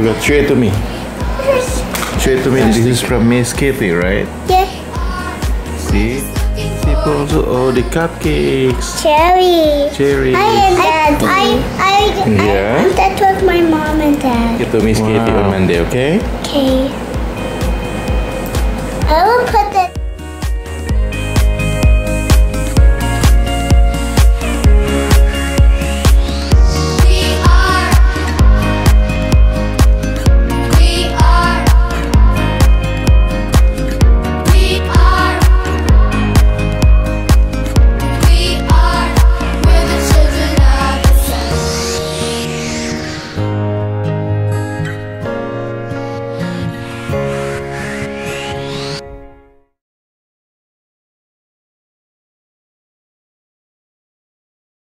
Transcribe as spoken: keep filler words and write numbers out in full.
got, show it to me. Show it to me. This is from Miss Kitty, right? Yeah. See? People also, oh, the cupcakes. Cherry. Cherry. I and Dad. I, I, Yeah? I, that was my mom and Dad. Get to Miss Kitty on Monday, okay? Okay. I will put